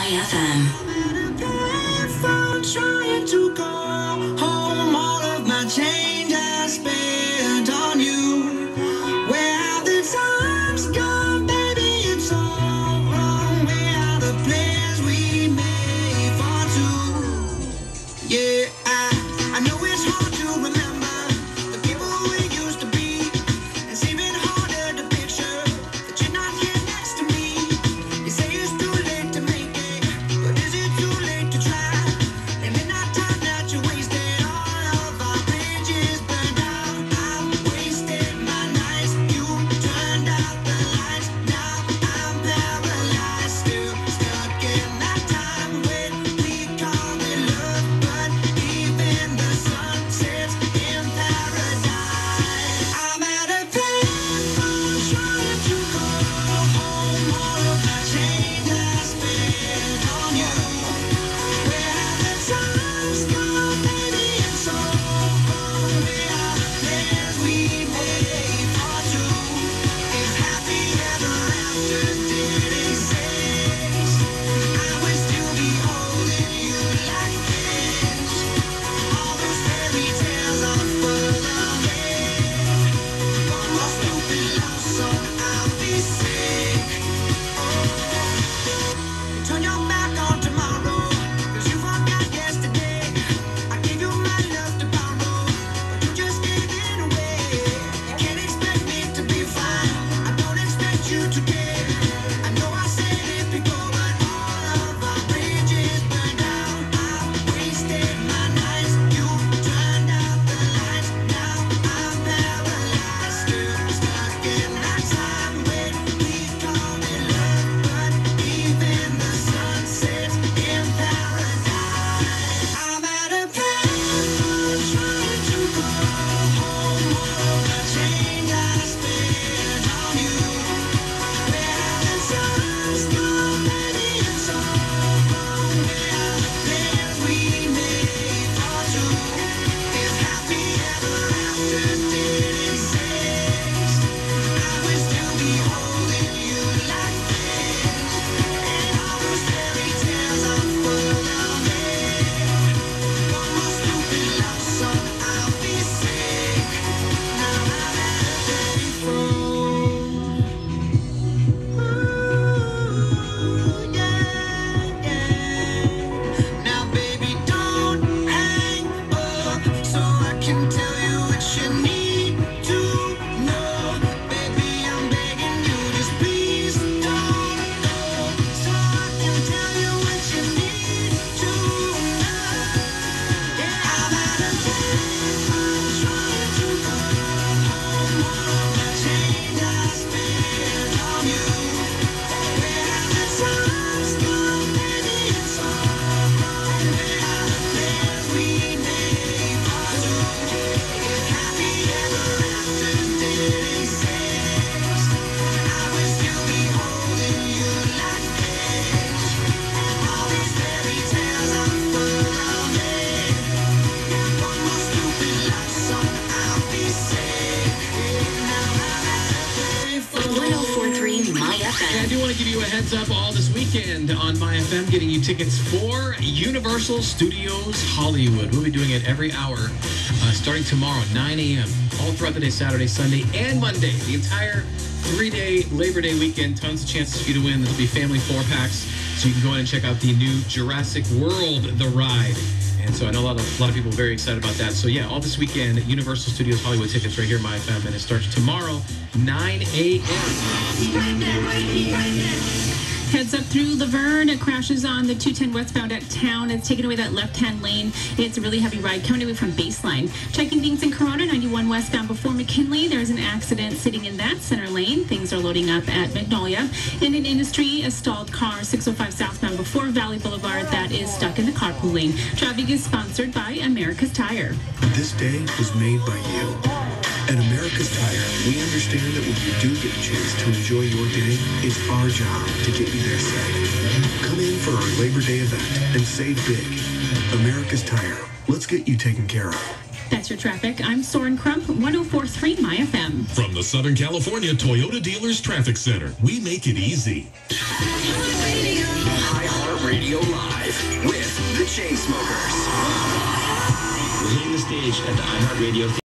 My FM. Trying to go home, all of my change I spent on you. Where have the times gone, baby? It's all wrong. Where are the plans we made for two? Yeah, I know it's hard to remember the people we used to be. It's even harder to picture that you're not here next to me. You say it's too late to make it, but is it too late to try? I do want to give you a heads up all this weekend on My FM, getting you tickets for Universal Studios Hollywood. We'll be doing it every hour starting tomorrow, 9 a.m., all throughout the day, Saturday, Sunday, and Monday. The entire 3-day Labor Day weekend, tons of chances for you to win. There'll be family 4-packs, so you can go in and check out the new Jurassic World, The Ride. And so I know a lot of people are very excited about that. So yeah, all this weekend, Universal Studios Hollywood tickets right here at My FM, and it starts tomorrow, 9 a.m. Heads up through Laverne. It crashes on the 210 westbound at Town. It's taken away that left-hand lane. It's a really heavy ride coming away from Baseline. Checking things in Corona, 91 westbound before McKinley. There's an accident sitting in that center lane. Things are loading up at Magnolia. In an Industry, a stalled car, 605 southbound before Valley Boulevard. That is stuck in the carpool lane. Traffic is sponsored by America's Tire. This day was made by you. At America's Tire, we understand that when you do get a chance to enjoy your day, it's our job to get you there safe. Come in for our Labor Day event and save big. America's Tire. Let's get you taken care of. That's your traffic. I'm Soren Crump, 104.3 My FM. From the Southern California Toyota Dealers Traffic Center, we make it easy. Radio Live with the Chainsmokers. We're hitting the stage at the iHeartRadio